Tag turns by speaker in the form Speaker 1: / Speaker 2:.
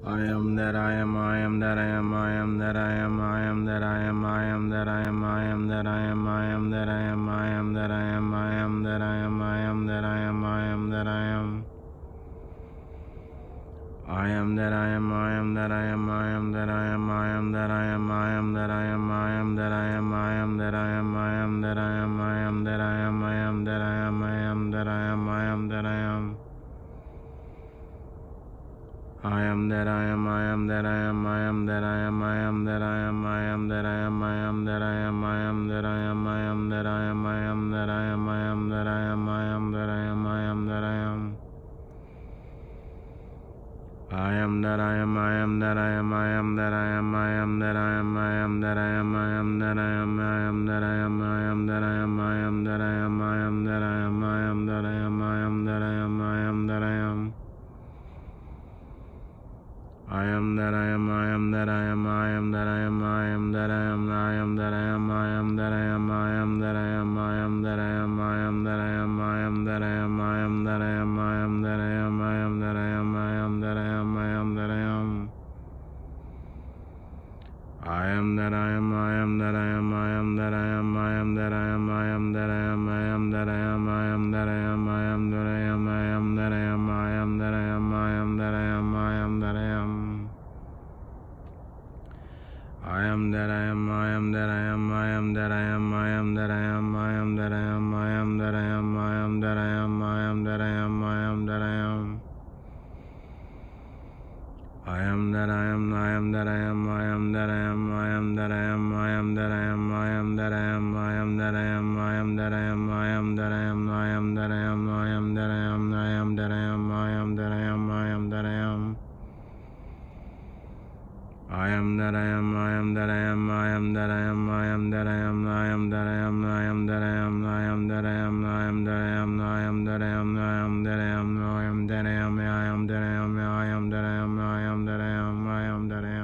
Speaker 1: I am that I am, I am that I am, I am that I am, I am that I am, I am that I am, I am that I am, I am that I am, I am that I am, I am that I am, I am that I am, I am that I am. I am that I am, I am that I am, I am that I am, I am that I am, I am that I am, I am that I am, I am that I am, I am that I am, I am that I am, I am that I am, I am that I am, I am that I am. I am that I am, I am that I am, I am that I am, I am that I am, I am that I am, I am that I am, I am that I am, I am that I am, I am that I am, I am that I am, I am that I am, I am that I am. I am that I am, I am that I am, I am that I am, I am that I am, I am that I am, I am that I am, I am that I am, I am that I am, I am that I am, I am that I am, I am that I am, I am that I am, I am that I am. I am that I am, I am that I am, I am that I am, I am that I am, I am that I am, I am that I am, I am that I am, I am that I am, I am that I am, I am that I am, I am that I am, I am that I am, I am that I am, I am that I am, I am that I am. I am that I am, I am that I am, I am that I am, I am that I am, I am that I am, I am that I am, I am that I am, I am that I am, I am that I am, I am that I am, I am that I am, I am that I am. I am that I am, I am that I am, I am that I am, I am that I am, I am that I am, I am that I am, I am that I am, I am that I am, I am that I am. I am that I am, I am that I am, I am that I am, I am that I am, I am that I am, I am that I am, I am that I am, I am that I am, I am that I am, I am that I am, I am that I am, I am that I am, I am that I am, I am that I am. I am that I am, I am that I am, I am that I am, I am that I am, I am that I am, I am that I am, I am that I am, I am that I am, I am that I am, I am that I am, I am that I am, I am that I am, I am that I am, I am that I am, I am that I am.